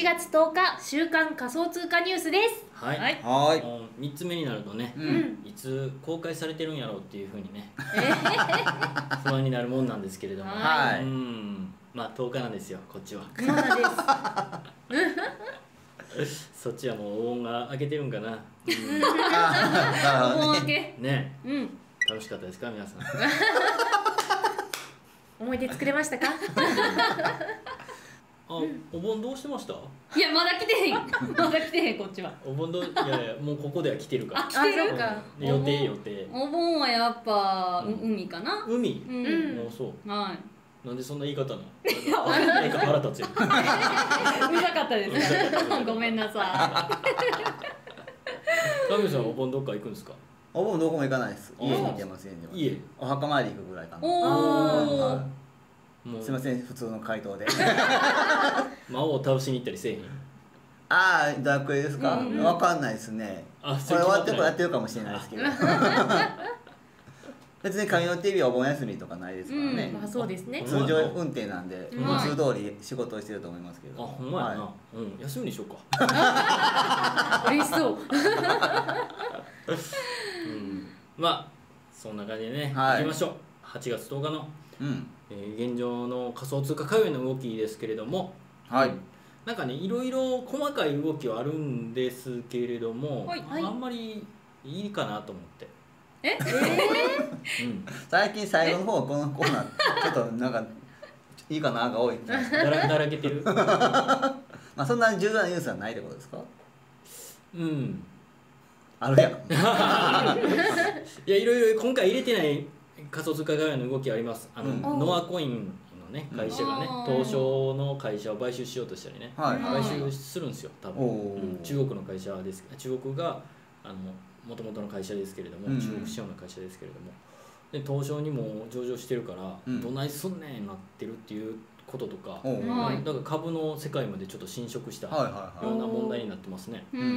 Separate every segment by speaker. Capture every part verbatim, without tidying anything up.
Speaker 1: がつとおか週刊仮想通貨ニュースです。
Speaker 2: はい、
Speaker 1: はい、
Speaker 3: はい。
Speaker 2: みっつめになるとね、
Speaker 1: うん、
Speaker 2: いつ公開されてるんやろうっていうふうにね、
Speaker 1: えー、
Speaker 2: 不安になるもんなんですけれども、
Speaker 3: はい、
Speaker 2: うん、まあとおかなんですよ、こっちは。
Speaker 1: まだ
Speaker 2: です。そっちはもうお盆が明けてるんかな。うん、
Speaker 1: お盆明け。
Speaker 2: ね、
Speaker 1: うん、
Speaker 2: 楽しかったですか皆さん。
Speaker 1: 思い出作れましたか？
Speaker 2: あ、お盆どうしてました？
Speaker 1: いや、まだ来てへん。まだ来てへん、こっちは。
Speaker 2: お盆どう、いやいや、もうここでは来てるから。
Speaker 1: あ、来てるか。
Speaker 2: 予定予定。
Speaker 4: お盆はやっぱ、うん、海かな。
Speaker 2: 海。
Speaker 4: うん。
Speaker 2: もうそう。
Speaker 4: はい。
Speaker 2: なんでそんな言い方なの？なんか腹立つよ。
Speaker 4: うざかったです。ごめんなさ
Speaker 2: い。神さんお盆どっか行くんですか？
Speaker 3: お盆どこも行かないです。家に行けません。
Speaker 2: 家。
Speaker 3: お墓参り行くぐらいかな。
Speaker 4: おお。
Speaker 3: すみません、普通の回答で。
Speaker 2: 魔王を倒しに行ったりせえへん。
Speaker 3: ああ、ダークエですか？わかんないですね。これ終わってからやってるかもしれないですけど。別に紙の ティーブイ はお盆休みとかないですからね。
Speaker 1: まあそうですね。
Speaker 3: 通常運転なんで、普通通り仕事をしてると思いますけど。
Speaker 2: あ、ほんまやな。うん、休みにしようか。
Speaker 1: 嬉しそう。
Speaker 2: うん、まあそんな感じでね、行きましょう。はちがつとおかの現状の仮想通貨界隈の動きですけれども、はい。なんかね、いろいろ細かい動きはあるんですけれども、あんまりいいかなと思って。
Speaker 4: え、えー、
Speaker 3: うん、最近最後の方このコーナーちょっとなんかいいかなが多い
Speaker 2: だらだらけてる。
Speaker 3: まあそんな重要なニュースはないってことですか？うん、あるやん。い
Speaker 2: や、いろいろ今回入れてない仮想通貨側の動きあります。あの、うん、ノアコインのね会社がね、東証の会社を買収しようとしたりね、はい、買収するんですよ多分、うん、中国の会社です。中国があのもともとの会社ですけれども、うん、中国資本の会社ですけれども、で東証にも上場してるから、うん、どないすんねんなってるっていうこととか、うん、だから株の世界までちょっと侵食したような問題になってますね、うん、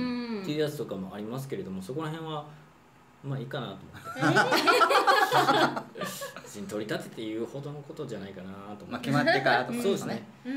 Speaker 2: っていうやつとかもありますけれども、そこら辺はまあいいかなと思って、別に取り立てて言うほどのことじゃないかなと思って、まあ、
Speaker 3: 決まってからとか
Speaker 2: そうですね、うんうん、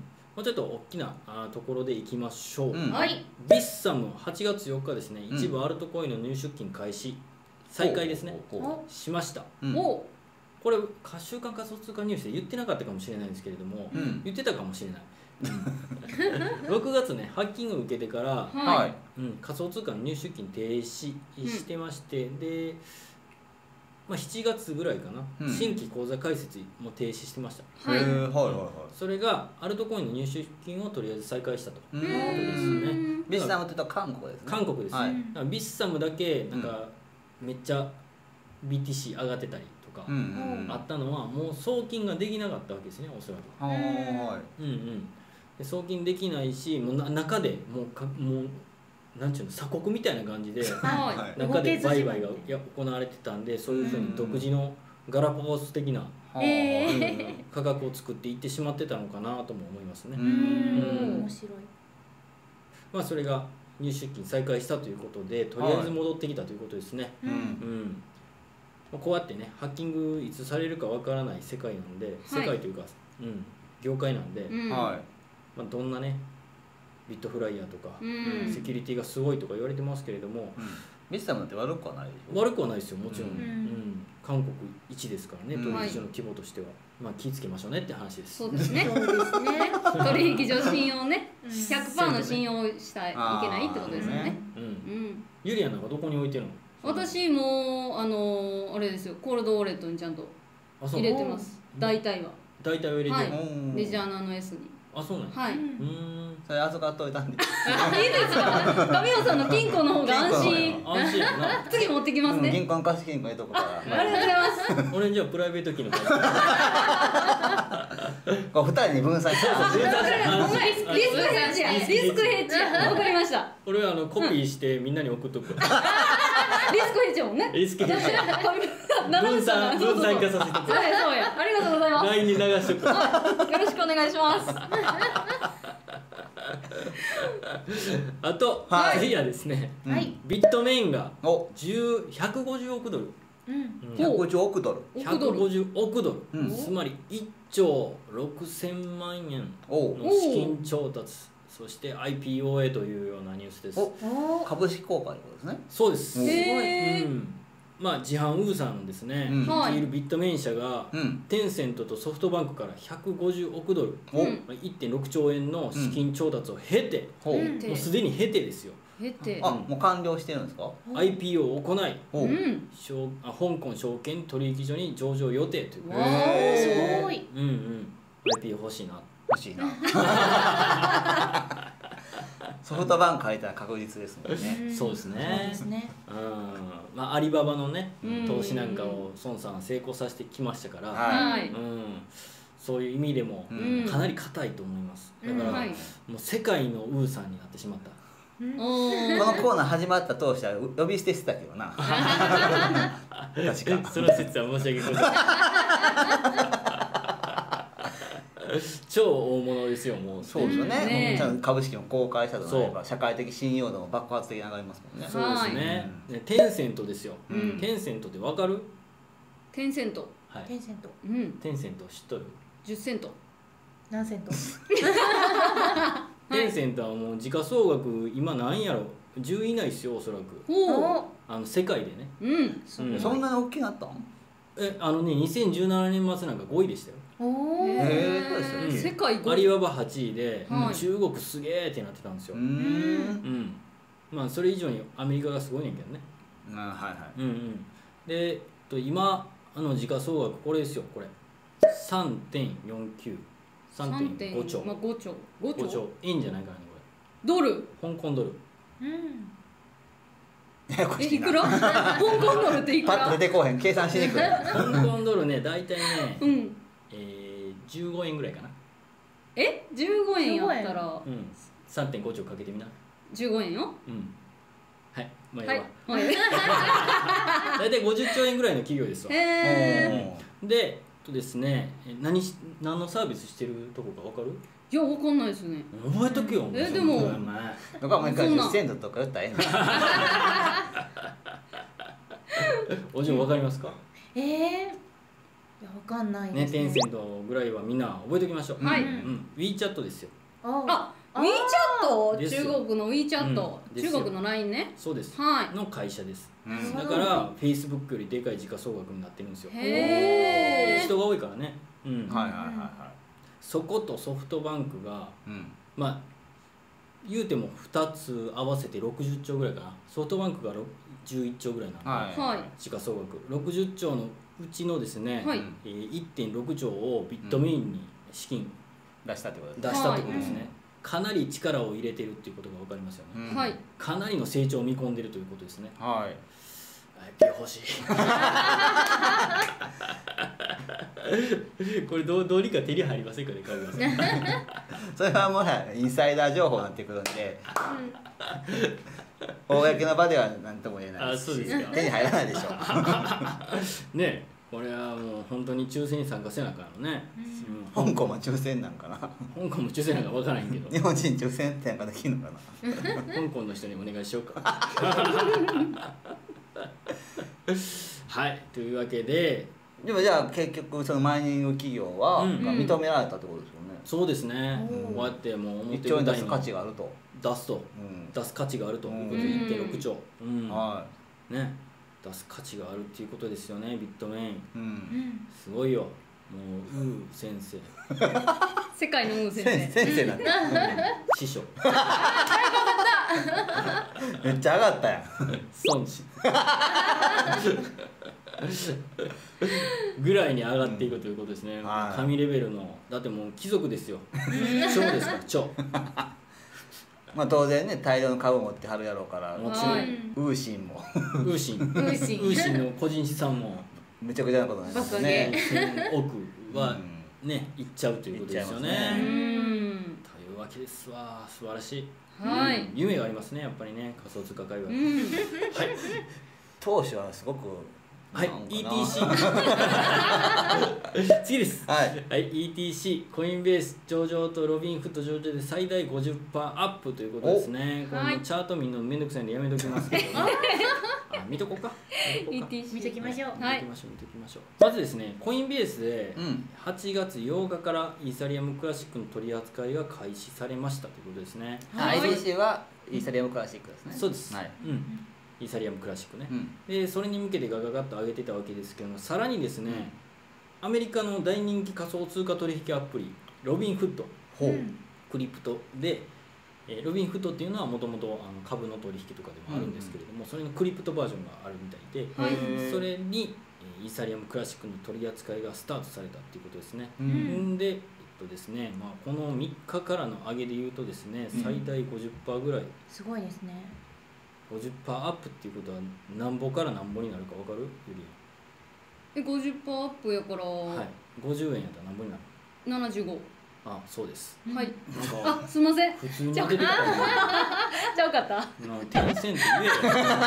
Speaker 2: もうちょっと大きなところでいきましょう。
Speaker 1: はい。
Speaker 2: ビッサムはちがつよっかですね、一部アルトコインの入出金開始再開ですね、しました。お、これ週刊仮想通貨ニュースで言ってなかったかもしれないんですけれども、言ってたかもしれない。ろくがつね、ハッキングを受けてから、はい、うん、仮想通貨の入出金停止してまして、うん、で、まあ、しちがつぐらいかな、うん、新規口座開設も停止してました。はい、はいはいはい。それがアルトコインの入出金をとりあえず再開したということですね。
Speaker 3: ビッサムって言うと韓国ですね。
Speaker 2: 韓国です、はい、ビッサムだけなんかめっちゃ ビーティーシー 上がってたりとかあったのは、もう送金ができなかったわけですね、おそらく。はい、うんうん。で送金できないし、もうな中でもうかもうなんちゅうの、鎖国みたいな感じで、はい、中で売買が行われてたんで、そういうふうに独自のガラパゴス的な、うん、価格を作っていってしまってたのかなとも思いますね。うん、面白い。まあそれが入出金再開したということで、とりあえず戻ってきたということですね。うんうん、こうやってね、ハッキングいつされるかわからない世界なんで、はい、世界というか、うん、業界なんで、うん、まあ、どんなねビットフライヤーとか、うん、セキュリティがすごいとか言われてますけれども、
Speaker 3: うん、ビッサムって悪くはないでしょ。
Speaker 2: 悪くはないですよ、もちろん、うんうん、韓国一ですからね、取引所の規模としては、まあ、気をつけましょうねって話です。
Speaker 4: そうですね。そうですね。取引所信用ね、ひゃくパーセント の信用したらいけないってことですよね。うんうん。
Speaker 2: ユリアなんかどこに置いてるの？
Speaker 4: 私もあのあれですよ、コールドウォレットにちゃんと入れてます。大体は。
Speaker 2: 大体は入れてる。はい。
Speaker 4: レジャーナの S に。
Speaker 2: あ、そうなんですか。
Speaker 4: はい。う
Speaker 3: ん。それ預かっといたんで。
Speaker 4: あ、いいですか。神尾さんの金庫の方が安心。
Speaker 2: 安心やな。
Speaker 4: 次持ってきますね。
Speaker 3: 銀行の貸し金庫えとこから。
Speaker 4: ありがとうございます。
Speaker 2: 俺じゃあプライベート機能。
Speaker 3: こう二人に分散して。
Speaker 4: リスクヘッジや。リスクヘッジや。わかりました。
Speaker 2: 俺はあのコピーしてみんなに送っとく。
Speaker 4: リスクヘッジもね。
Speaker 2: リスクヘッジ。分散分散化させてく。
Speaker 4: はい、そうや。ありがとうございます。
Speaker 2: ライン に流しとく。よ
Speaker 4: ろしくお願いします。
Speaker 2: あと、はい、次はですね、はい、ビットメインがひゃくごじゅうおくドル、
Speaker 3: うん、ひゃくごじゅうおくドル、
Speaker 2: ひゃくごじゅうおくドル、うん、つまりいっちょうろくせんまんえんの資金調達さそして アイピーオーエー というようなニュースです。
Speaker 3: お株式公開ってことですね。
Speaker 2: そうです。
Speaker 4: へー、
Speaker 2: うん、まあ自販ウーさんのですね、
Speaker 3: うん
Speaker 2: 率いるビットメイン社が、
Speaker 3: うん、
Speaker 2: テンセントとソフトバンクからひゃくごじゅうおくドル、
Speaker 3: お、
Speaker 2: いってんろくちょうえんの資金調達を経て、
Speaker 3: ほう、
Speaker 4: うん
Speaker 2: もうすでに経てですよ、
Speaker 4: 経て、
Speaker 3: あ、もう完了してるんですか。
Speaker 2: アイピーオー を行い、
Speaker 3: ほう、
Speaker 4: うん
Speaker 2: 証あ香港証券取引所に上場予定ということ
Speaker 4: わ
Speaker 2: で、
Speaker 3: へー
Speaker 1: すごい。
Speaker 2: うんうん、アイピーオー 欲しいな。
Speaker 3: 欲しいな。ソフトバンク入ったら確実ですもんね。
Speaker 2: そうですね。
Speaker 1: そうですね。
Speaker 2: うん、まあアリババのね、
Speaker 4: うん
Speaker 2: 投資なんかを孫さんは成功させてきましたから、
Speaker 3: はい
Speaker 4: はい、
Speaker 2: うん、そういう意味でも
Speaker 3: うん
Speaker 2: かなり硬いと思います。だから、
Speaker 4: うんはい、
Speaker 2: もう世界のウーさんになってしまった。
Speaker 1: うん
Speaker 4: お
Speaker 3: この
Speaker 4: ー
Speaker 3: コーナー始まった当初は呼び捨てしてたけどな。確か。
Speaker 2: その説は申し訳ございません。超大物ですよ、もう。
Speaker 3: そうですよね。
Speaker 4: ね
Speaker 3: ちゃんと株式も公開したとなれば社会的信用度も爆発的に上がりますもんね。
Speaker 2: そうですね。ねテンセントですよ。
Speaker 3: うん
Speaker 2: テンセントってわかる？
Speaker 4: テンセント、
Speaker 2: はい。
Speaker 1: テンセント。
Speaker 4: うん、
Speaker 2: テンセント知っとる？
Speaker 4: じゅっセント、
Speaker 1: 何セント？
Speaker 2: テンセントはもう時価総額今何やろ？じゅうい以内ですよ、おそらく。
Speaker 4: ほう、
Speaker 2: あの世界でね。
Speaker 4: うん、
Speaker 2: うん
Speaker 3: そんなに大きくなったん？
Speaker 2: え、あのね、にせんじゅうななねん末なんかごいでしたよ。
Speaker 1: お
Speaker 3: へ
Speaker 1: ー。
Speaker 3: ーそうですよ
Speaker 2: うん
Speaker 4: 世界ご
Speaker 2: アリババはちいで、
Speaker 4: はい
Speaker 2: 中国すげーってなってたんですよ。
Speaker 3: うー。
Speaker 2: うんん。まあそれ以上にアメリカがすごいねんけどね。
Speaker 3: あ、はいはい。
Speaker 2: うんうん。で、えっと今あの時価総額これですよ、これ。さんてんよんきゅう。さんてんごちょう。
Speaker 4: まあ、ごちょう、ごち
Speaker 2: ごちょ
Speaker 4: ょう、
Speaker 2: う。円じゃないからね、こ
Speaker 4: ドル、
Speaker 2: れ。香港ドル。
Speaker 1: うん。
Speaker 3: ややこ
Speaker 4: え、
Speaker 3: しいな。
Speaker 4: いくら？香港ドルっていく
Speaker 3: パッと
Speaker 4: ら？
Speaker 3: 出てこうへん。計算しにくい。
Speaker 2: 香港ドルね、大体ね、
Speaker 4: うん、
Speaker 2: えー、じゅうごえんぐらいかな。
Speaker 4: え、じゅうごえんやったら
Speaker 2: うん。さんてんごちょうかけてみな。
Speaker 4: じゅうごえんよ。
Speaker 2: うん。はい。まあ、
Speaker 4: はい
Speaker 2: いいわ。、
Speaker 4: はい。
Speaker 2: 大体ごじゅっちょうえんぐらいの企業ですわ。
Speaker 4: へえ。
Speaker 2: で、えっとですね、え何し何のサービスしてるとこかわかる？
Speaker 4: いや、わかんないですね。
Speaker 2: 覚えとくよ。
Speaker 4: えでも
Speaker 2: そんな前
Speaker 3: だからもう一回じゅっセントとか言ったらええねん。
Speaker 2: おじんわかりますか？
Speaker 1: ええ。いや、わかんない
Speaker 2: ね、
Speaker 1: ですね。
Speaker 2: テンセントぐらいはみんな覚えておきましょう。
Speaker 4: はい
Speaker 2: うん。WeChat ですよ。
Speaker 1: あ。
Speaker 4: あ、
Speaker 1: あ
Speaker 4: WeChat、
Speaker 2: ですよ
Speaker 4: 中国の WeChat、
Speaker 2: うんですよ
Speaker 4: 中国の ライン ね。
Speaker 2: そうです。
Speaker 4: はい。
Speaker 2: の会社です。
Speaker 3: うん
Speaker 2: だから Facebook よりでかい時価総額になってるんですよ。
Speaker 4: へえ。
Speaker 2: 人が多いからね。うん。
Speaker 3: はいはいはいは
Speaker 2: そことソフトバンクが
Speaker 3: い。うん。
Speaker 2: まあ言うてもふたつ合わせてろくじゅっちょうぐらいかな。ソフトバンクがじゅういっちょうぐらいなんで、
Speaker 3: はい。
Speaker 4: はい。
Speaker 2: 時価総額ろくじゅっちょうのうちのですね、
Speaker 4: はい
Speaker 2: えー、いってんろくちょうをビットメインに資金
Speaker 3: 出したってことです
Speaker 2: 出したってことですね、
Speaker 3: はい
Speaker 2: かなり力を入れてるっていうことが分かりますよね、
Speaker 3: うん
Speaker 4: はい。
Speaker 2: かなりの成長を見込んでるということですね。
Speaker 3: はい。
Speaker 2: アイピーオー 欲しいこれどうどうにか手に入りませんかね、川村さん。
Speaker 3: それはもうインサイダー情報になってくるんで、公の場では何とも言えないですし、
Speaker 2: あそうですか
Speaker 3: 手に入らないでしょう。
Speaker 2: ねえ、これはもう本当に抽選に参加せなあかんのね、うん
Speaker 3: 香港も抽選なんかな。
Speaker 2: 香港も抽選なんか分からへんけど
Speaker 3: 日本人抽選ってなんかできるのかな。
Speaker 2: 香港の人にお願いしようか。はいというわけで
Speaker 3: でもじゃあ結局そのマイニング企業は、
Speaker 2: うん
Speaker 3: が認められたってことですよね。
Speaker 2: そうですね、
Speaker 1: うん
Speaker 2: こうやってもう
Speaker 3: 一兆円出す
Speaker 2: 表舞台に
Speaker 3: 価値があると。
Speaker 2: 出すと
Speaker 3: うん。
Speaker 2: 出す価値があるということで
Speaker 3: うん
Speaker 2: いってんろくちょう、うん
Speaker 3: は
Speaker 2: ね、出す価値があるっていうことですよね。ビットメイン
Speaker 3: い。う。
Speaker 1: うんん。
Speaker 2: すごいよ、もうウー先生
Speaker 4: 世界のウー先
Speaker 3: 先
Speaker 4: 生。
Speaker 3: 先生なんだ。
Speaker 2: 師匠
Speaker 3: めっちゃ上がったやん。
Speaker 2: 孫子ぐらいに上がっていくということですね、
Speaker 3: はい
Speaker 2: 神レベルの、だってもう貴族ですよ、超ですから超
Speaker 3: まあ当然ね大量の株持ってはるやろうから、
Speaker 2: もちろん、
Speaker 4: はい
Speaker 3: ウーシンも
Speaker 2: ウーシンウ
Speaker 4: ウーシン。
Speaker 2: ーシンの個人資産も
Speaker 3: めちゃくちゃなことになりますよね。
Speaker 2: せんおくは
Speaker 3: うん
Speaker 2: ねいっちゃうということですよね。
Speaker 3: いっちゃいます
Speaker 4: う
Speaker 3: ね
Speaker 4: ん。
Speaker 2: というわけですわ、素晴らしい。
Speaker 4: はい
Speaker 2: うん夢がありますね、やっぱりね、仮想通貨界隈。
Speaker 4: うん。
Speaker 2: はい、
Speaker 3: 当初はすごく
Speaker 2: はい
Speaker 3: なんかな
Speaker 2: イーティーシー 次です。
Speaker 3: はい
Speaker 2: はい、イーティーシー コインベース上場とロビンフット上場で最大 ごじゅっパーセント アップということですね。これもチャート見るのめんどくさいんでやめときますけどね。あ見とこうか見とこうか
Speaker 4: イーティーシー
Speaker 1: 見ときましょう。
Speaker 4: はい
Speaker 2: 見ときましょう見ときましょう。まずですね、コインベースで
Speaker 3: うん
Speaker 2: はちがつようかからイーサリアムクラシックの取り扱いが開始されましたということですね。
Speaker 4: はい
Speaker 3: アイディーシー はイーサリアムクラシックですね。
Speaker 2: そうです、
Speaker 3: はい。
Speaker 2: うん、イーサリアムクラシックね、
Speaker 3: うん
Speaker 2: でそれに向けてガガガッと上げてたわけですけども、さらにですね、アメリカの大人気仮想通貨取引アプリロビンフット
Speaker 3: ほう。
Speaker 2: クリプトで、えーロビンフットっていうのはもともと株の取引とかでもあるんですけれども、それのクリプトバージョンがあるみたいで、
Speaker 4: はい
Speaker 3: へー
Speaker 2: それにえーイーサリアムクラシックの取り扱いがスタートされたっていうことですね。
Speaker 3: う。
Speaker 2: んで、えっとですね、まあ、このみっかからの上げでいうとですね、
Speaker 3: うん
Speaker 2: 最大 ごじゅっパーセント ぐらい、
Speaker 1: すごいですね。
Speaker 2: ごじゅっパーセントアップっていうことはなんぼからなんぼになるか分かる？ゆり
Speaker 4: え ごじゅっパーセント アップやから、
Speaker 2: はい、ごじゅうえんやったらなんぼになる？
Speaker 4: ななじゅうご。
Speaker 2: あ、そうです。
Speaker 4: はい。
Speaker 2: なんか
Speaker 4: あ、すいません。
Speaker 2: 普通に当ててたよね。
Speaker 4: ちゃうかった。
Speaker 2: なテンセント言えよ。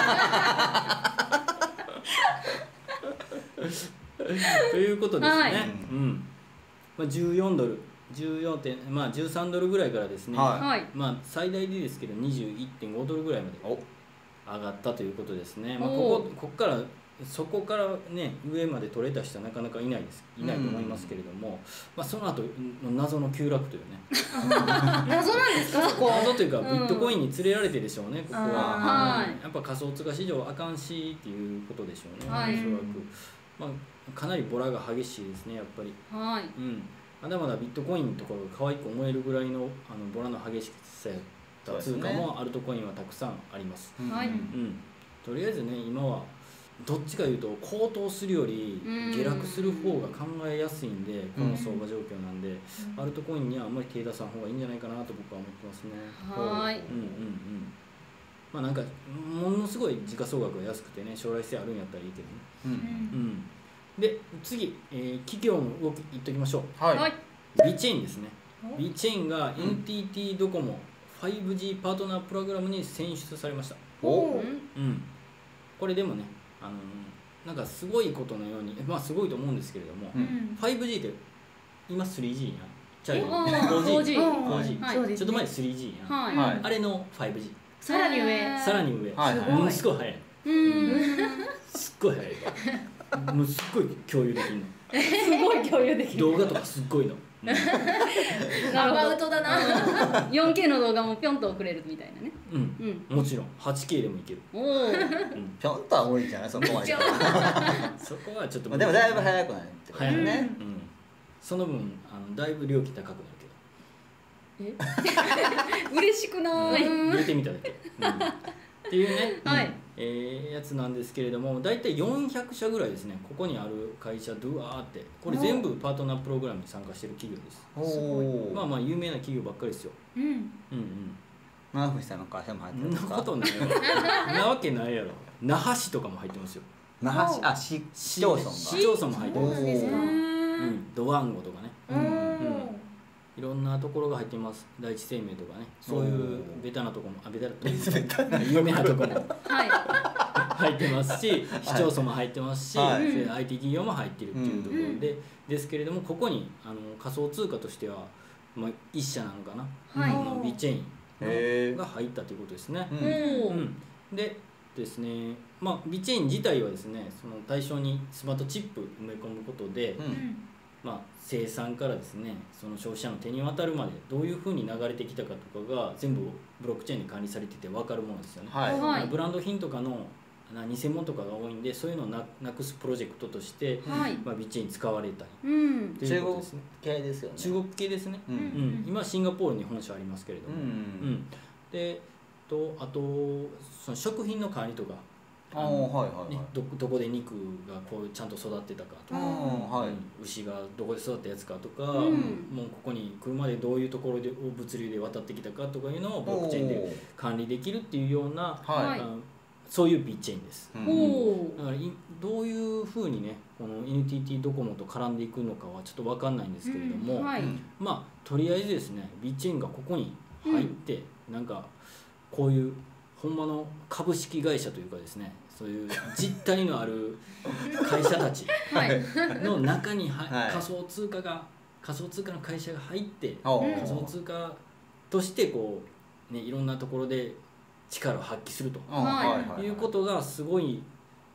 Speaker 2: ということですね。
Speaker 4: はい
Speaker 2: うん。まあじゅうよんドル、じゅうよん点まあじゅうさんドルぐらいからですね。
Speaker 3: はい
Speaker 4: はい。
Speaker 2: まあ最大でですけどにじゅういってんごドルぐらいまで
Speaker 3: お。
Speaker 2: 上がったということですね。まあ
Speaker 4: お
Speaker 2: こ
Speaker 4: ー
Speaker 2: こここからそこからね上まで取れた人はなかなかいないですいないと思いますけれども、まあその後の謎の急落というね。
Speaker 1: 謎なんですかそこ。
Speaker 2: 謎というか
Speaker 4: うん
Speaker 2: ビットコインに連れられてでしょうね、ここは。
Speaker 4: はい
Speaker 2: やっぱ仮想通貨市場あかんしっていうことでしょうね、
Speaker 4: はい
Speaker 2: おそらく。まあ、かなりボラが激しいですね、やっぱり。
Speaker 4: はい。
Speaker 2: うん、まだまだビットコインとかが可愛く思えるぐらいのあのボラの激しさやった通貨もアルトコインはたくさんあります。
Speaker 4: はい
Speaker 2: うん、とりあえずね、今はどっちかいうと高騰するより
Speaker 4: うん
Speaker 2: 下落する方が考えやすいんで、この相場状況なんで、アルトコインにはあんまり手出さん方がいいんじゃないかなと僕は思ってますね。
Speaker 4: はーい。
Speaker 2: うんうんうん。まあなんかものすごい時価総額が安くてね、将来性あるんやったらいいけどね。
Speaker 3: う。
Speaker 1: うんん
Speaker 2: うん。で次、えー企業の動き言っときましょう。
Speaker 3: はい。
Speaker 4: はい。
Speaker 2: ビチェーンですね。
Speaker 1: お
Speaker 2: ビチェーンが エヌティーティー ドコモ ファイブジー パートナープログラムに選出されました。
Speaker 3: お。
Speaker 2: うん。これでもね、あのーなんかすごいことのように、まあすごいと思うんですけれども、
Speaker 3: う
Speaker 1: うんん
Speaker 2: ファイブジー って今 スリージー やん。ちゃうよ
Speaker 4: あー
Speaker 2: フォージー。
Speaker 4: フォージー
Speaker 2: フォージー
Speaker 4: はい
Speaker 1: そうですね。
Speaker 2: ちょっと前 スリージー やん。
Speaker 4: はい。
Speaker 3: はい
Speaker 2: あれの ファイブジー。
Speaker 1: さらに上。
Speaker 2: さらに上。
Speaker 3: はい
Speaker 1: はい
Speaker 2: ものすごい速い。
Speaker 4: うん。
Speaker 2: すっごい速い。もうすっごい共有できるの。
Speaker 1: すごい共有できる。
Speaker 2: 動画とかすっごいの。うん
Speaker 4: なる
Speaker 1: アバ
Speaker 4: ほど。
Speaker 1: ウトだな。
Speaker 4: よんケー の動画もぴょんと送れるみたいなね。
Speaker 2: うん。
Speaker 4: うん。
Speaker 2: もちろん はちケー でもいける。
Speaker 4: おお。
Speaker 2: うん。
Speaker 3: ぴょんとは無理じゃないそこまで。
Speaker 1: ちょ
Speaker 2: そこはちょっと。
Speaker 3: まあでもだいぶ早くなるってこと
Speaker 2: 早い
Speaker 3: ね。
Speaker 2: うん。その分あのだいぶ料金高くなるけど。
Speaker 4: え嬉しくない。
Speaker 2: 入れてみただけ。うん。っていうね。
Speaker 4: はい。
Speaker 2: えーやつなんですけれども、大体よんひゃくしゃぐらいですね、ここにある会社、ドゥアーって、これ全部パートナープログラムに参加してる企業です。
Speaker 3: おお。
Speaker 2: まあまあ、有名な企業ばっかりですよ。
Speaker 1: うん。
Speaker 2: うんうん。
Speaker 3: 七藤さんの会社も入って
Speaker 2: そんな
Speaker 3: るんですか。
Speaker 2: ことないやろ。なわけないやろ。那覇市とかも入ってますよ。
Speaker 3: 那覇市あ市市町村が。
Speaker 2: 市町村も入って
Speaker 1: そう
Speaker 2: ます。
Speaker 1: なんですか。
Speaker 2: うん、ドワンゴとかね。
Speaker 1: う
Speaker 2: うん
Speaker 1: ん。
Speaker 2: いろんなところが入ってます。第一生命とかね。そういうベタなところも、あ、ベタなところも、有名なところも
Speaker 4: はい。
Speaker 2: 入ってますし、市町村も入ってますし、
Speaker 3: はい
Speaker 2: で アイティー 企業も入ってるっていうところで、ですけれども、ここにあの仮想通貨としては、まあ、一社なのかな、
Speaker 4: はい
Speaker 2: あのビチェーン
Speaker 3: へ
Speaker 2: が入ったということですね。
Speaker 3: う。
Speaker 4: おお。
Speaker 2: うん、でですね、まあ、ビチェーン自体はですね、その対象にスマートチップ埋め込むことで、
Speaker 3: う。
Speaker 1: うんん。
Speaker 2: まあ、生産からですね、その消費者の手に渡るまでどういうふうに流れてきたかとかが全部ブロックチェーンで管理されてて分かるものですよね。
Speaker 3: はい。
Speaker 4: はい
Speaker 2: ブランド品とかのな偽物とかが多いんで、そういうのをななくすプロジェクトとして、
Speaker 4: はい。
Speaker 2: まあ、ビッチェーンに使われたり
Speaker 4: うん。
Speaker 2: ということですね。
Speaker 3: 系ですよね。
Speaker 2: 中国系ですね。
Speaker 3: う。
Speaker 2: うんん、今シンガポールに本社ありますけれど
Speaker 3: う
Speaker 2: も、うん
Speaker 3: ん。
Speaker 2: でとあとその食品の管理とか、
Speaker 3: ああはいはい
Speaker 2: ね
Speaker 3: はい。
Speaker 2: どどこで肉がこうちゃんと育ってたかとか、
Speaker 3: うんはい。
Speaker 2: うん牛がどこで育ったやつかとか、
Speaker 4: ん
Speaker 2: もうここに来るまでどういうところで物流で渡ってきたかとかいうのをブロックチェーンで管理できるっていうような、
Speaker 3: はい
Speaker 4: はい
Speaker 2: あのそういうビッチェーンです。
Speaker 3: うん
Speaker 4: おお。
Speaker 2: だからいどういうふうにねこの エヌティーティー ドコモと絡んでいくのかはちょっと分かんないんですけれども、
Speaker 4: はい。
Speaker 2: まあとりあえずですねビッチェーンがここに入って、なんかこういうほんまの株式会社というかですねそういう実体のある会社たち
Speaker 4: はい。
Speaker 2: の中には、
Speaker 3: はい
Speaker 2: 仮想通貨が仮想通貨の会社が入って
Speaker 3: おー
Speaker 2: 仮想通貨としてこう、ね、いろんなところで力を発揮すると
Speaker 3: うんはいはいはい。
Speaker 2: いうことがすごい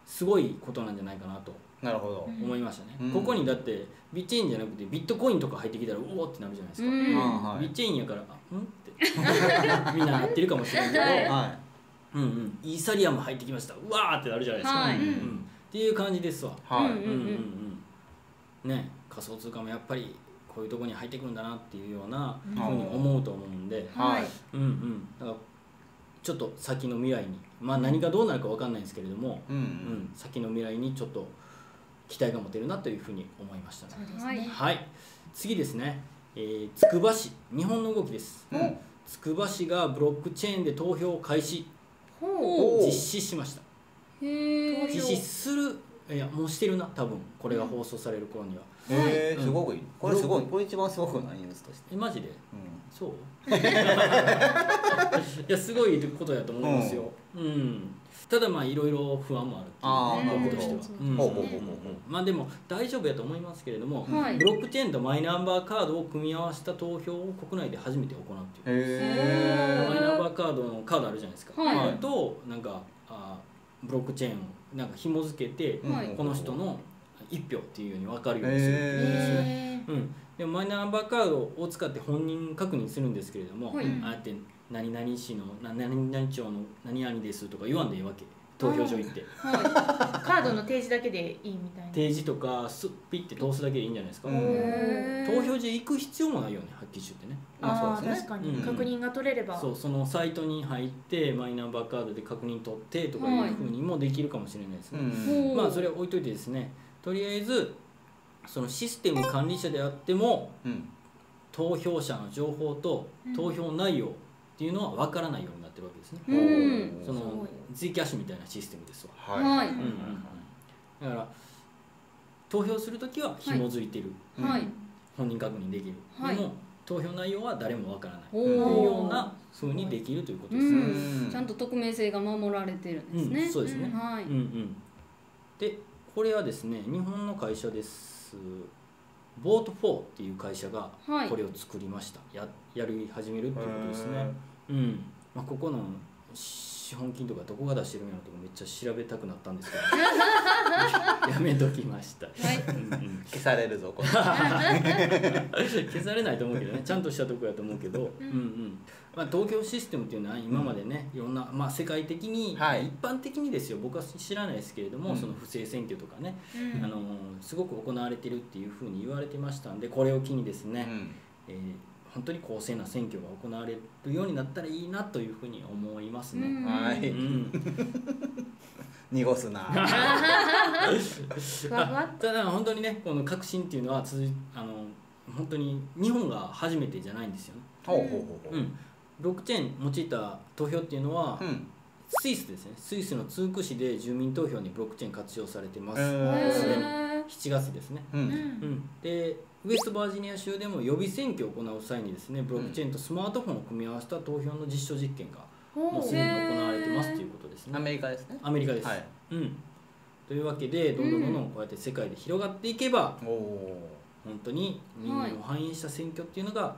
Speaker 2: すごいことなんじゃないかなと
Speaker 3: なるほど
Speaker 2: 思いましたね、
Speaker 3: うん、
Speaker 2: ここにだってビッチェインじゃなくてビットコインとか入ってきたらうおーってなるじゃないですか、
Speaker 4: うん
Speaker 3: はい、
Speaker 2: ビッチェインやからあんってみんななってるかもしれないけど、
Speaker 4: はい
Speaker 2: うんうん、イーサリアム入ってきましたうわーってなるじゃないですか、
Speaker 4: はい
Speaker 2: うんうん、っていう感じですわ、
Speaker 3: はい、
Speaker 2: うんうんうんね、仮想通貨もやっぱりこういうところに入ってくるんだなっていうようなふうに思うと思うんで、
Speaker 4: はい、
Speaker 2: うんうん、だからちょっと先の未来に、まあ何がどうなるか分かんないんですけれども、うんうん、先の未来にちょっと期待が持てるなというふうに思いましたね。
Speaker 1: そうですね。
Speaker 2: はい、次ですね、えー、つくば市、日本の動きです。
Speaker 3: うん、
Speaker 2: つくば市がブロックチェーンで投票を開始、実施しました。
Speaker 4: へ
Speaker 2: 実施する、いやもうしてるな、多分これが放送される頃には。
Speaker 3: へえ、すごくいい。これすごい、これ一番すごくないニュースとして。
Speaker 2: え、マジで？
Speaker 3: うん、
Speaker 2: そういやすごいことやと思いますよ、うんうん、ただまあいろいろ不安もあるっていう僕としては、うん、ほうほうほうほう、まあでも大丈夫やと思いますけれども、はい、ブロックチェーンとマイナンバーカードを組み合わせた投票を国内で初めて行うっていう。へー。マイナンバーカードのカードあるじゃないですか、はい、となんかあブロックチェーンをなんか紐付けて、はい、この人の一票っていうように分かるようにするっていうですね、うん、でもマイナンバーカードを使って本人確認するんですけれども、はい、ああやって何々市の何々町の何々ですとか言わんでいいわけ、投票所行って、
Speaker 1: はい、カードの提示だけでいいみたいな、
Speaker 2: 提示とかスピッて通すだけでいいんじゃないですか。投票所行く必要もないよね、はっきり言ってね。
Speaker 1: ああ、確かに、うん、確認が取れれば、
Speaker 2: そう、そのサイトに入ってマイナンバーカードで確認取ってとかいうふうにもできるかもしれないですね、はい、まあそれ置いといてですね、とりあえずそのシステム管理者であっても、うん、投票者の情報と投票内容っていうのは分からないようになってるわけですね、うん、そのツイキャッシュみたいなシステムですわ、はい、うんうんうん、だから投票するときは紐づいてる、はい、本人確認できる、はい、でも投票内容は誰も分からないというような風にできるということですね、
Speaker 4: うん、ちゃんと匿名性が守られてるんですね、
Speaker 2: うん、そうですね、
Speaker 4: はい、
Speaker 2: うんうん、でこれはですね、日本の会社です。ボートフォーっていう会社がこれを作りました。はい、ややり始めるっていうことですね。うん。まあここの資本金とかどこが出してるんやろとかめっちゃ調べたくなったんですけどやめときました。はい、うんうん、
Speaker 3: 消されるぞこれ。
Speaker 2: 消されないと思うけどね、ちゃんとしたとこやと思うけど、うんうん、まあ投票システムっていうのは今までね、いろんなまあ世界的に、はい、一般的にですよ、僕は知らないですけれども、うん、その不正選挙とかね、うん、あのすごく行われてるっていうふうに言われてましたんで、これを機にですね、うん、えー本当に公正な選挙が行われるようになったらいいなというふうに思いますね。
Speaker 3: はい。うん、濁すな。
Speaker 2: ただ本当にね、この革新っていうのは続いあの本当に日本が初めてじゃないんですよね。
Speaker 3: ほうほうほうほう。うん。
Speaker 2: ブロックチェーン用いた投票っていうのは、うん、スイスですね。スイスのツーク市で住民投票にブロックチェーン活用されてます。すでにしちがつですね。うん。うん、で。ウェストバージニア州でも予備選挙を行う際にですね、ブロックチェーンとスマートフォンを組み合わせた投票の実証実験がもうすでに行われてますということですね。
Speaker 3: アメリカですね。
Speaker 2: アメリカです。はい、うん。というわけでどんどんどんどんこうやって世界で広がっていけば、うん、本当に民意を反映した選挙っていうのが、はい、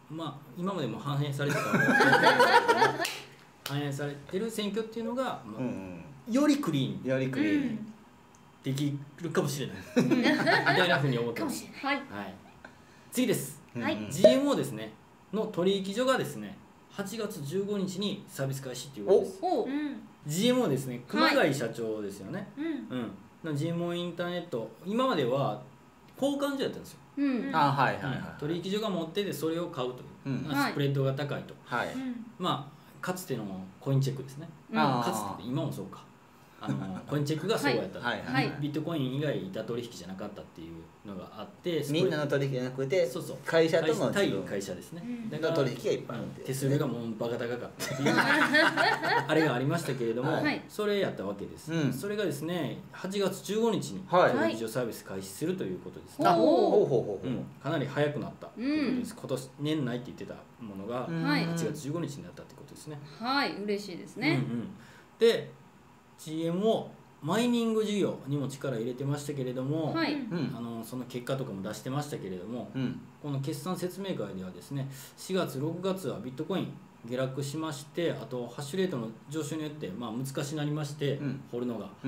Speaker 2: まあ今までも反映されてたの反映されてる選挙っていうのが、まあうんうん、よりクリーン、
Speaker 3: よりクリーン。うん
Speaker 2: できるかもしれないみたいなふうに思ってます。
Speaker 4: はい、はい、
Speaker 2: 次です、はい、ジーエムオー ですねの取引所がですねはちがつじゅうごにちにサービス開始っていうことです。お、うん、ジーエムオー ですね、熊谷社長ですよね、はい、うん、ジーエムオー インターネット、今までは交換所やったんですよ、うん、あ、はいはいはい、取引所が持っててそれを買うという、うん、スプレッドが高いと、はい、まあかつてのコインチェックですね、うん、かつて今もそうか、あのコインチェックがそうやった、はいはい、ビットコイン以外板取引じゃなかったっていうのがあって、
Speaker 3: みんなの取引じゃなくて、そうそう、会社との
Speaker 2: 対会社ですね、うん、
Speaker 3: だから取引がいっぱいあって、
Speaker 2: 手数料がもうバカ高かったっていうあれがありましたけれども、はい、それやったわけです、うん、それがですねはちがつじゅうごにちに取引所サービス開始するということですね、はい、うん、かなり早くなったということです、うん、今年年内って言ってたものがはちがつじゅうごにちになったってことですね。
Speaker 4: はい、嬉しいですね、
Speaker 2: うんうん、でジーエム をマイニング事業にも力入れてましたけれども、はい、あのその結果とかも出してましたけれども、うん、この決算説明会ではですねしがつろくがつはビットコイン下落しまして、あとハッシュレートの上昇によってまあ難しくなりまして、うん、掘るのが、うん、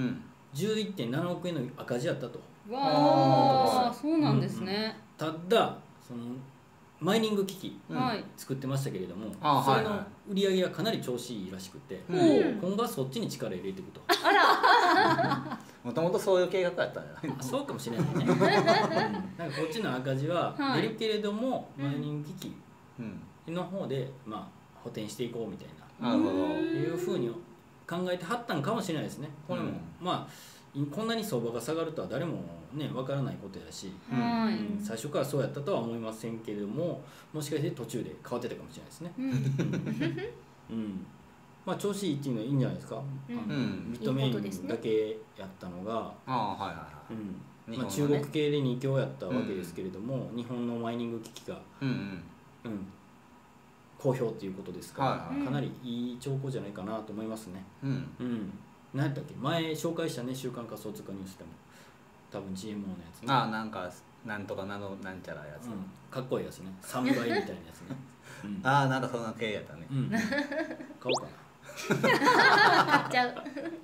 Speaker 2: じゅういってんななおくえんの赤字やったと。
Speaker 4: わあ、そうなんですね。
Speaker 2: ただそのマイニング機器
Speaker 4: はい。
Speaker 2: 作ってましたけれども、
Speaker 3: あ
Speaker 2: それの
Speaker 3: はいは
Speaker 2: 売り上げがかなり調子いいらしくて、
Speaker 3: うん
Speaker 2: 今後はそっちに力入れていくと。
Speaker 3: もともとそういう計画やったんじゃない
Speaker 2: あそうかもしれないね。うんなんかこっちの赤字は
Speaker 4: はい
Speaker 2: 出るけれども、マイニング機器
Speaker 3: うん
Speaker 2: の方でまあ補填していこうみたいな
Speaker 3: なるほど
Speaker 2: いうふうに考えてはったんかもしれないですね。これも、
Speaker 3: うん
Speaker 2: まあこんなに相場が下がるとは誰もねわからないことやし、
Speaker 4: は
Speaker 2: うん最初からそうやったとは思いませんけれども、もしかして途中で変わってたかもしれないですね。
Speaker 4: い。うん。
Speaker 2: うんまあ調子いいっていうのはいいんじゃないですか。あの
Speaker 3: うん
Speaker 2: ビットメイ
Speaker 1: いいことですね
Speaker 2: ンだけやったのが、
Speaker 3: ああはいはいはい
Speaker 2: うん
Speaker 3: 日
Speaker 2: まあ、
Speaker 3: 本のね
Speaker 2: 中国系でに強やったわけですけれども、日本のマイニング機器が、
Speaker 3: うんうん
Speaker 2: うん、好評っていうことですから、
Speaker 3: はい
Speaker 1: はい
Speaker 2: かなりいい兆候じゃないかなと思いますね。
Speaker 3: うん
Speaker 2: うん何やったっけ前紹介したね週刊仮想通貨ニュースでも多分 ジーエムオー のやつね、
Speaker 3: ああなんかなんとかなのなんちゃらやつ
Speaker 2: うん、かっこいいやつね侍みたいなやつね、うん
Speaker 3: ああなんかそんな系やったね
Speaker 2: うん、買おうかな。
Speaker 1: 買っちゃう。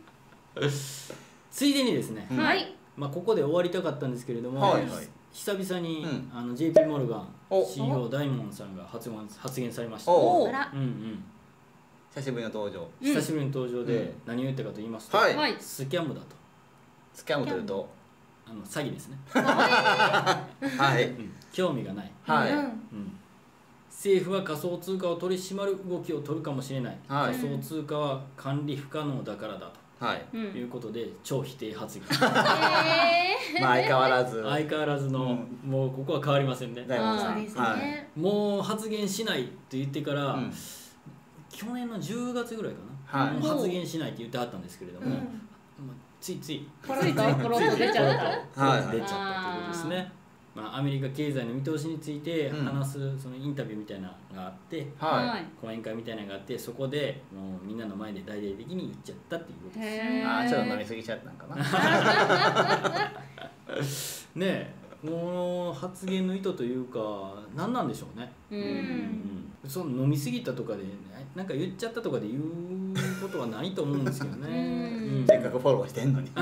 Speaker 2: ついでにですね、
Speaker 3: うん
Speaker 1: はい。
Speaker 2: まあ、ここで終わりたかったんですけれども、
Speaker 3: はいはい
Speaker 2: 久々に、
Speaker 3: うん
Speaker 2: あの ジェイピー モルガン
Speaker 3: お
Speaker 2: シーイーオー 大門さんが発言発言されました。
Speaker 3: お
Speaker 1: あら
Speaker 2: うんうん
Speaker 3: 久しぶりの登場
Speaker 2: 久しぶりの登場
Speaker 3: うん
Speaker 2: で何を言ったかと言いますと、
Speaker 3: はい
Speaker 4: はい。
Speaker 2: スキャムだと、
Speaker 3: スキャムというと
Speaker 2: あの詐欺ですね、
Speaker 3: はい
Speaker 2: うん興味がない、
Speaker 3: はい
Speaker 1: うん
Speaker 2: うん、政府は仮想通貨を取り締まる動きを取るかもしれない、
Speaker 3: はい
Speaker 2: 仮想通貨は管理不可能だからだ
Speaker 3: はい
Speaker 4: うん
Speaker 2: ということで超否定発言
Speaker 1: え
Speaker 3: まあ相変わらず
Speaker 2: 相変わらずの、もうここは変わりませんね。
Speaker 1: ー、
Speaker 3: 大門さ
Speaker 1: そうんです
Speaker 3: はい
Speaker 1: ね。
Speaker 2: もう発言しないと言ってから、
Speaker 3: うん
Speaker 2: 去年のじゅうがつぐらいかな、
Speaker 3: はい
Speaker 2: もう発言しないって言ってはったんですけれども、
Speaker 1: うん
Speaker 2: まあついつい
Speaker 4: ポロッとポロッと出ちゃった。
Speaker 3: はい
Speaker 2: 出ちゃったということですね。まあ、アメリカ経済の見通しについて話すそのインタビューみたいなのがあって、
Speaker 3: は
Speaker 2: 講演会みたいなのがあって、そこでもうみんなの前で大々的に言っちゃったっていうことです。
Speaker 4: へ
Speaker 3: い
Speaker 4: え。
Speaker 3: ああちょっと飲み過ぎちゃったんかな
Speaker 2: ねえ、もう発言の意図というか何なんでしょうね。
Speaker 4: う。
Speaker 1: うん
Speaker 2: うん、その飲み過ぎたとかでなんか言っちゃったとかで言うことはないと思うんですけどね。
Speaker 4: うん
Speaker 2: うん
Speaker 3: せっかくフォローしてんのに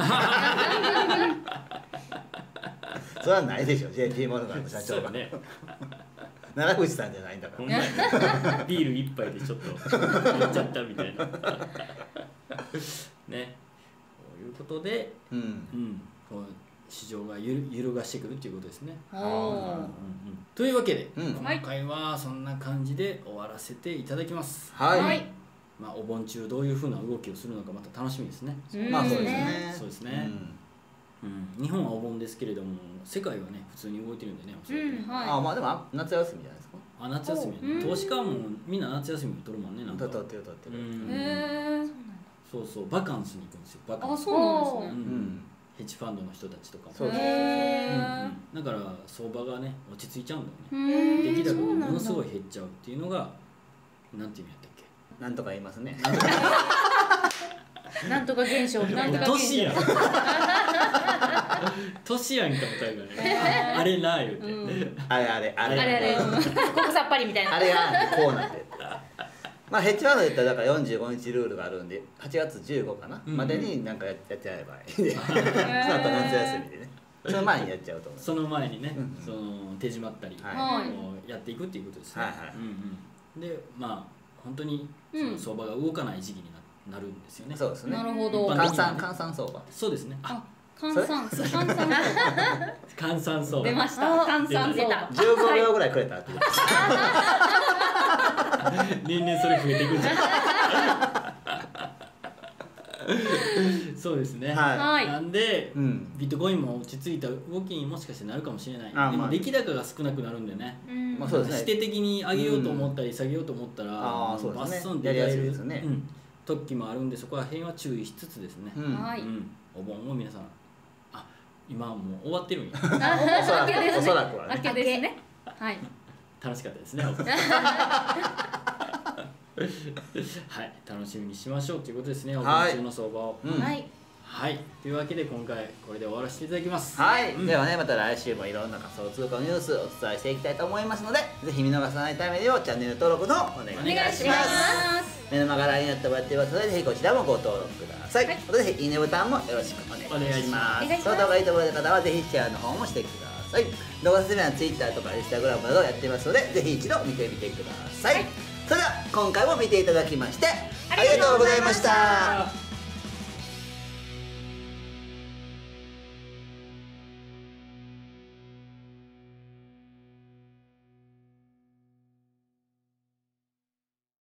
Speaker 3: それはないでしょ ジェイピー モルガンの社長が
Speaker 2: そうだね。
Speaker 3: 奈良口さんじゃないんだから
Speaker 2: ほんまやねビール一杯でちょっと言っちゃったみたいな。ね。ということで、
Speaker 3: うん
Speaker 2: うん、こう市場がゆる揺るがしてくるっていうことですね。
Speaker 4: お
Speaker 2: うんうん
Speaker 4: お。
Speaker 2: というわけで、
Speaker 3: うん
Speaker 2: 今回はそんな感じで終わらせていただきます。
Speaker 3: はい、
Speaker 1: はい
Speaker 2: まあ、お盆中どういうふうな動きをするのかまた楽しみですね。
Speaker 4: うん
Speaker 3: まあそうですね
Speaker 2: そうですねうん、日本はお盆ですけれども世界はね普通に動いてるんでね、おそらくね
Speaker 1: うん
Speaker 3: うん、あ
Speaker 4: は
Speaker 3: あまあでもあ夏休みじゃないですか
Speaker 2: あ夏休みやね、
Speaker 4: うん
Speaker 2: 投資家もみんな夏休み取るもんねなんか
Speaker 3: とってるとって
Speaker 2: う
Speaker 3: る
Speaker 2: ん
Speaker 4: い。へえ。
Speaker 2: そうそうバカンスに行くんですよバカン
Speaker 4: あ、
Speaker 2: ス
Speaker 4: そうなんです
Speaker 2: う
Speaker 4: ね。
Speaker 3: うんん
Speaker 2: ヘッジファンドの人たちとかも
Speaker 3: そうそうそう
Speaker 4: へえ。
Speaker 2: うん、だから相場がね落ち着いちゃうんだよね、
Speaker 4: うん。
Speaker 2: 出来高が
Speaker 1: そうなんだ
Speaker 2: ものすごい減っちゃうっていうのがなんていう意味やったっけ
Speaker 3: なんとか言いますね
Speaker 1: なんとか現象みたいな。
Speaker 2: 年やん年やんかみたいなねあれな言うて、
Speaker 4: うん。
Speaker 3: あれあれあれ
Speaker 1: あれあれ、すごくさっぱりみたいな。
Speaker 3: あれがこうなってまあヘッジファンドで言ったらだからよんじゅうごにちルールがあるんではちがつじゅうごかな、
Speaker 2: うん
Speaker 3: までになんかややっちゃえばいいでその後夏休みでねその前にやっちゃうと思う
Speaker 2: その前にね、
Speaker 3: うん
Speaker 2: その手締まったり、
Speaker 3: はい
Speaker 4: はい
Speaker 2: こうやっていくっていうことですね、
Speaker 3: はいはい
Speaker 2: うんうん、でまあ本当にその相場が動かない時期にななるんですよね、
Speaker 3: そうですね
Speaker 4: なるほど。
Speaker 2: 一般
Speaker 3: 換算換算相場
Speaker 2: そうですねあ
Speaker 4: あ、換算、換算相場。
Speaker 2: 換算相場
Speaker 4: 出ました。換算相場。
Speaker 3: じゅうごびょうぐらいくれたってこと
Speaker 2: 年々それ増えていくんじゃないそうですね、
Speaker 3: はい
Speaker 4: はい。
Speaker 2: なんで
Speaker 3: うん
Speaker 2: ビットコインも落ち着いた動きにもしかしてなるかもしれないでも
Speaker 3: あまあ
Speaker 2: 出来高が少なくなるんでね、
Speaker 1: うん
Speaker 3: まあそうですね
Speaker 2: 指定的に上げようと思ったり下げようと思ったら、
Speaker 3: あーそうですね
Speaker 2: バッソンって
Speaker 3: やりやすい
Speaker 2: 出る
Speaker 3: ですね
Speaker 2: うん、時もあるんでそこら辺は注意しつつですね、
Speaker 3: うん
Speaker 4: はい。
Speaker 2: うん、お盆を皆さんあ今はもう終わってるんや
Speaker 3: おそらくおそらくは
Speaker 4: 明
Speaker 3: ね
Speaker 4: けですね。はい。
Speaker 2: 楽しかったですねはい楽しみにしましょうということですねお盆
Speaker 3: はい
Speaker 2: 中の相場を、
Speaker 3: うん
Speaker 1: はい。
Speaker 2: はいというわけで今回これで終わらせていただきます
Speaker 3: はい、
Speaker 2: うん
Speaker 3: ではねまた来週もいろんな仮想通貨のニュースをお伝えしていきたいと思いますのでぜひ見逃さないためにもチャンネル登録のお願いします
Speaker 2: お願いします
Speaker 3: メルマガ ライン アットもやってますので、ぜひこちらもご登録ください。はい、ということで、いいねボタンもよろしくお願いします。その動画がいいと思う方は、ぜひシェアの方もしてください。動画説明は Twitter とか Instagram などやってますので、ぜひ一度見てみてください。はい、それでは、今回も見ていただきまして、ありがとうございました。